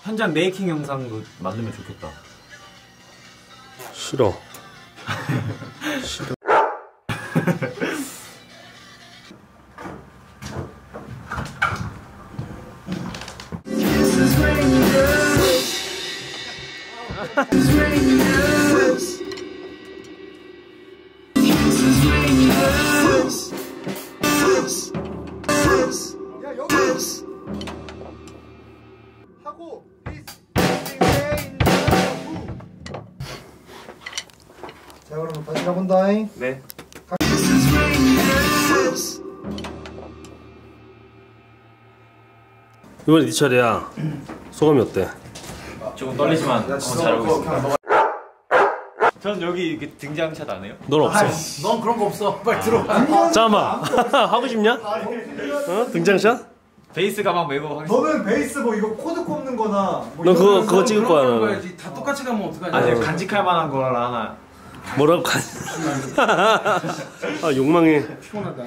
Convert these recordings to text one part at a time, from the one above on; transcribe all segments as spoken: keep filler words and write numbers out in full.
현장 메이킹 영상도 만들면 좋겠다. 싫어. 싫어. 하고 자 그럼 다시 가본다잉. 네. 이번에 네 차례야. 소감이 어때? 조금 떨리지만 어, 잘하고 있습니다. 전 여기 이렇게 등장샷 안 해요? 넌 없어. 아이씨, 넌 그런 거 없어. 빨리 들어가. 잠깐만. 하고 싶냐? 어? 등장샷? 베이스 가방 메고 하겠습니다. 너는 베이스 뭐 이거 코드 꼽는 거나 뭐 너 그거 그거 찍을 거야 너는. 다 똑같이 가면 어떡하냐. 아니 간직할 만한 걸 하나. 뭐라고 간? 아 욕망해. 피곤하다.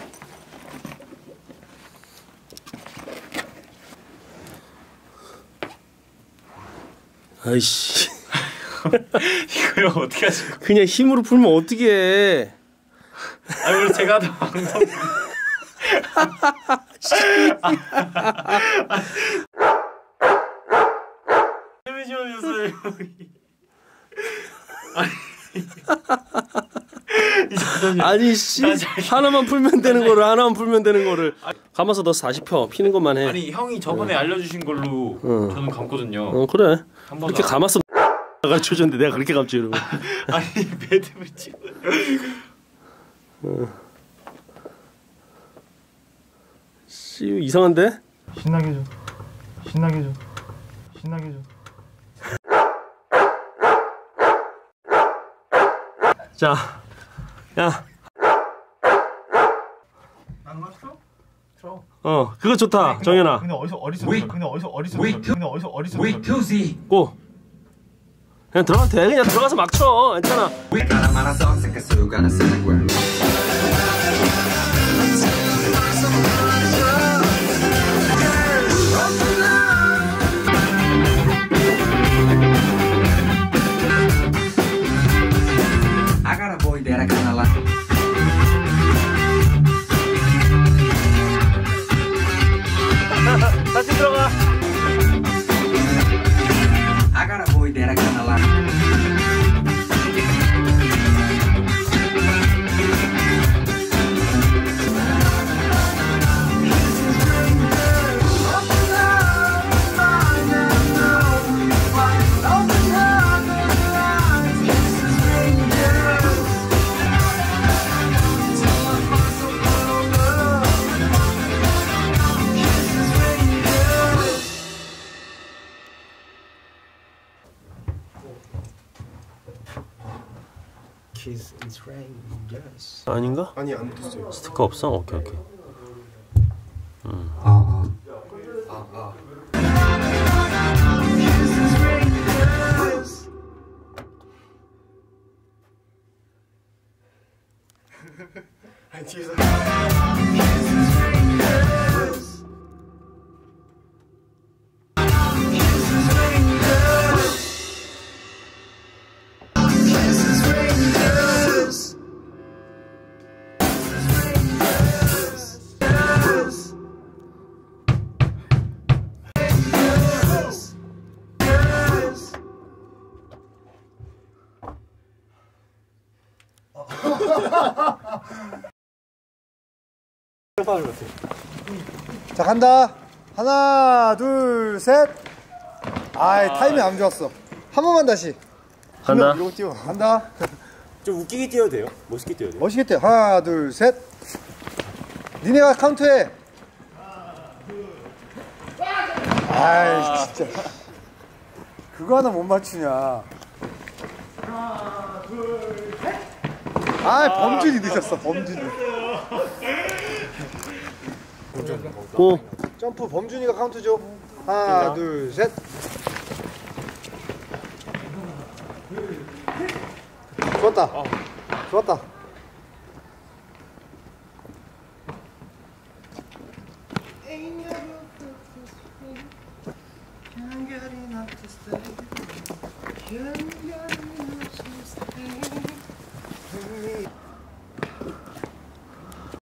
아이씨. 이거 어떻게 하실 거야? 그냥 힘으로 풀면 어떻게 해? 아니 원래 제가 하던 방송. 텔레비전이었어요. 아니. 아니 씨 하나만 풀면 되는 거를 하나만 풀면 되는 거를 감아서 너 사십 표 피는 것만 해. 아니 형이 저번에 응. 알려주신 걸로 응. 저는 감거든요. 어 그래. 그렇게 안... 감았어. 가르쳐줬는데 내가 그렇게 감지 이러면. 아니 매듭을 찍어. 어. 씨 이상한데? 신나게 줘. 신나게 줘. 신나게 줘. 자, 야. 안 맞어? 들어. 어, 그거 좋다, 근데, 정현아. 근데 어디서 어디서 근데 어디서 어디서 근데 어디서 어디서 고. 그냥 들어가도 돼. 그냥 들어가서 막 쳐. 괜찮아. 다시 들어가. I got a boy that I kinda like. Kiss is rain, yes. 아닌가? 아니 안 붙었어요. 스티커 없어? 오케이 오케이. 음. 아, 아. 아, 아. 아니 뒤에서 자 간다. 하나 둘 셋. 아이 타이밍 안 좋았어. 한 번만 다시. 간다. 이러고 뛰어. 간다. 좀 웃기게 뛰어도 돼요? 멋있게 뛰어도 돼요? 멋있게 뛰어. 하나 둘 셋. 니네가 카운트해. 아이 진짜. 그거 하나 못 맞추냐. 하나 둘 셋. 아 범준이 늦었어. 범준이. 고. 점프 범준이가 카운트 줘. 하나 둘 셋. 좋았다. 좋았다. to stay. You got enough to stay.